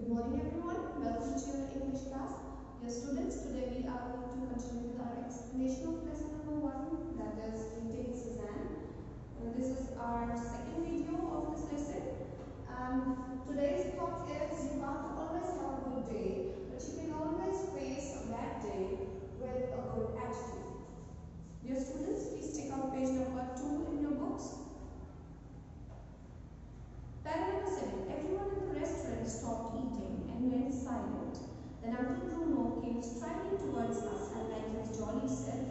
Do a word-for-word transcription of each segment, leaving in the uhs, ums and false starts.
morning everyone, welcome to your English class. Dear students, today we are going to continue with our explanation of lesson number one, that is Meeting Suzanne. Uh, this is our second video of this lesson. And today's thought is you can't always have a good day, but you can always face a bad day with a good attitude. Dear students, please take out page number two in your books. Paragraph seven. Everyone in the restaurant stopped eating and went silent. Then Uncle Bruno came striding towards us and like his jolly self.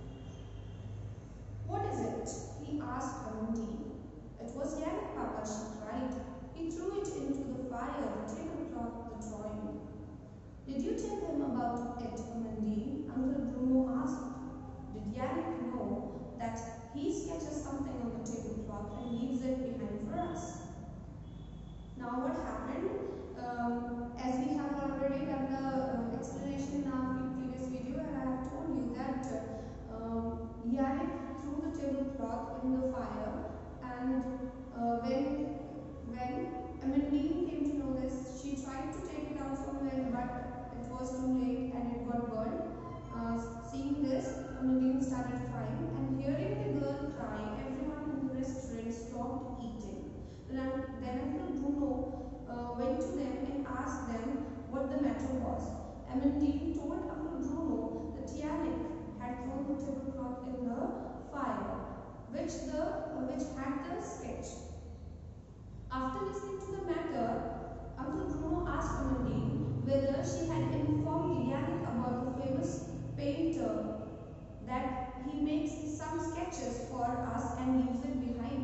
"What is it?" he asked Amandine. "It was Yannick, Papa," she cried. "He threw it into the fire, the tablecloth, the drawing." "Did you tell him about it, Amandine?" Uncle Bruno asked. "Did Yannick know that he sketches something on the tablecloth and leaves it behind for us?" Now what happened, um, as we have already done the uh, explanation in our previous video, and I have told you that uh, um, Yannick threw the tablecloth in the fire, and uh, when, when Amandine came to know this, she tried to take it out somewhere, but it was too late and it got burned. Uh, seeing this, Amandine started crying, and hearing the girl cry, everyone in the restaurant stopped eating. Then, then Uncle Bruno uh, went to them and asked them what the matter was. Amandine told Uncle Bruno that Yannick had thrown the tablecloth in the fire, which, the, uh, which had the sketch. After listening to the matter, Uncle Bruno asked Amandine whether she had informed Yannick about the famous painter that he makes some sketches for us and leaves it behind.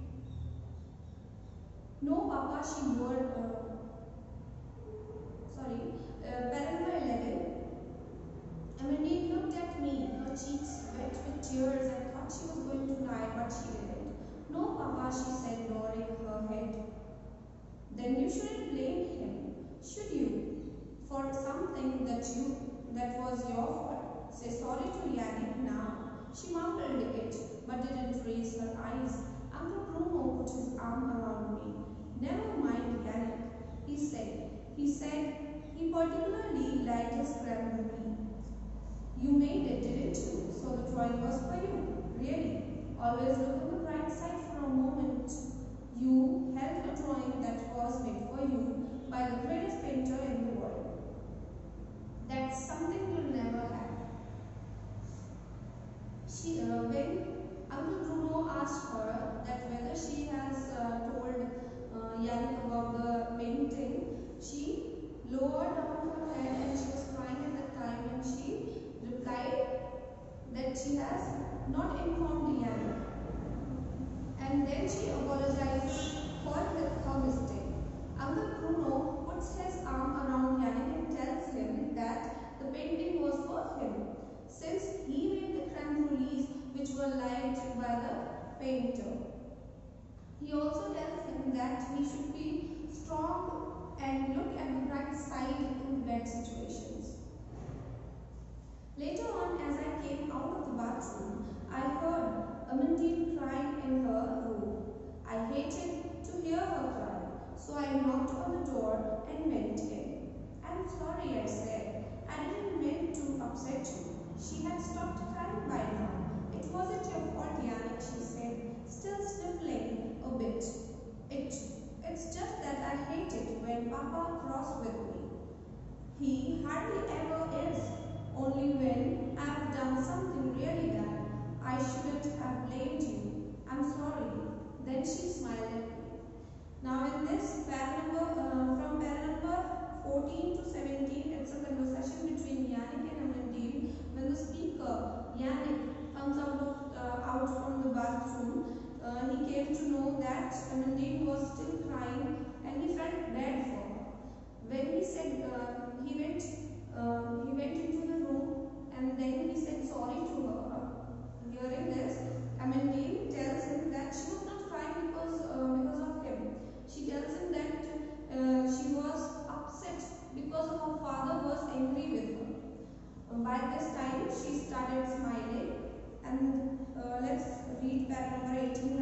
"No, Papa," she lured, uh, sorry, uh, paragraph eleven. Amandine looked at me, her cheeks wet with tears, and thought she was going to die, but she didn't. "No, Papa," she said, lowering her head. "Then you shouldn't blame him, should you, for something that you that was your fault? Say sorry to Yannick now." She mumbled it, but didn't raise her eyes. Uncle Bruno put his arm around me. "Never mind Yannick," he said. He said he particularly liked his creme brulee. "You made it, didn't you? So the drawing was for you. Really, always look on the bright side for a moment. You held a drawing that was made for you by the greatest painter in the world. That's something you'll never have." She, uh, when Uncle Bruno asked her that whether she has uh, told uh, Yannick about the painting, she lowered down her head and she was crying at that time, and she replied that she has not informed Yannick. And then she apologized for her mistake. Uncle Bruno puts his arm around Yannick and tells him that the painting was for him, since he made the creme brulees which were liked by the painter. He also tells him that he should be strong and look at the bright side in bad situations. Later on, as I came out of the bathroom, I heard Amandine crying in her room. I hated to hear her cry, so I knocked on the door and went in. "I'm sorry," I said. "I didn't mean to upset you." She had stopped crying by now. "It wasn't your fault, Yannick," she said, still sniffling a bit. It, it's just that I hate it when Papa cross with me. He hardly ever is, only when I've done something really bad. I shouldn't have blamed you. I'm sorry." Then she smiled at me. Now in this paragraph, uh, from paragraph fourteen to seventeen, it's a conversation between Yannick and Amandine. When the speaker, Yannick, comes out, of, uh, out from the bathroom, uh, he came to know that Amandine was still crying and he felt bad for her. When he said, uh, he, went, uh, he went into the room and then he said sorry to her. Hearing this, Amandine tells him that she was not crying because, uh, because of him. She tells him that uh, she was upset because her father was angry with her. Um, by this time, she started smiling. And uh, let's read paragraph eighteen